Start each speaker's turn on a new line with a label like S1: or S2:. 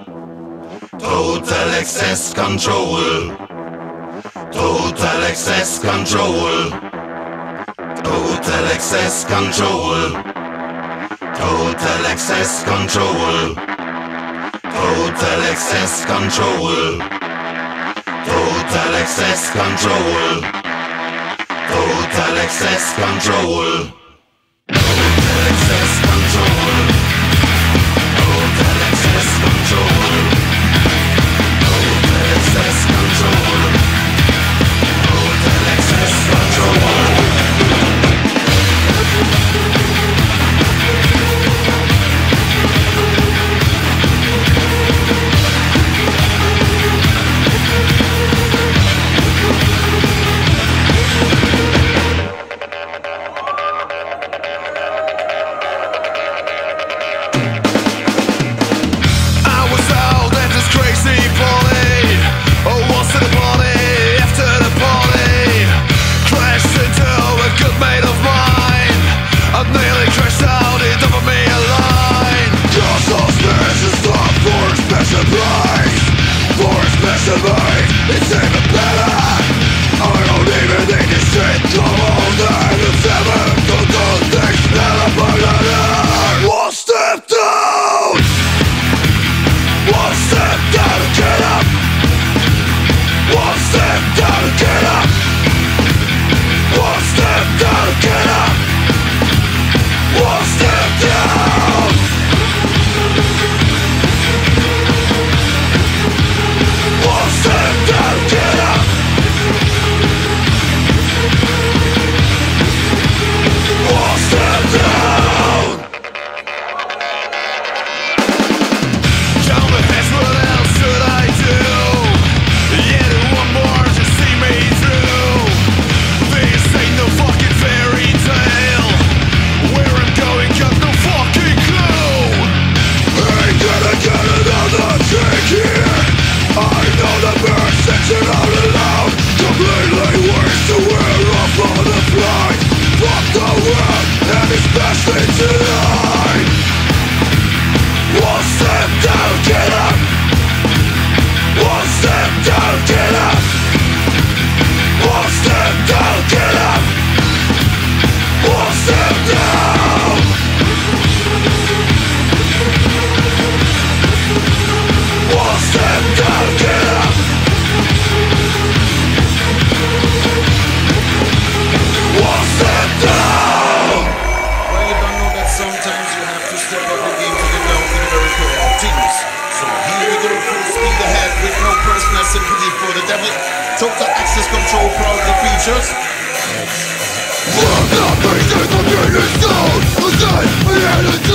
S1: Total excess control. Total excess control. Total excess control. Total excess control. Total excess control. Total excess control. Total excess control. Total excess control. Total excess control. Total excess control. Total excess control. It's even better. I don't even think this shit come on down. It's ever total things never put on air. One step down. One step down and get up. One step down and get up. One step down and get up. One step down. One step down, get up. One step down. Count the heads, what else should I do? Yeah, do one more to see me through. This ain't no fucking fairy tale. Where I'm going, got no fucking clue. Ain't gonna get another trick here. I know the birds section out aloud. Completely waste to wear off on the flight. Fuck the world and it's best thing tonight. One step down, get up. One step down, get up. One step down, get up. One step down. One step down, get up. One step down.
S2: Well, you don't know that sometimes you have to step up the game to get down to the very core of things. So here we go, full speed ahead with no personal sympathy for the devil. Total access control proudly features.
S1: From the beast of the stone, the day we had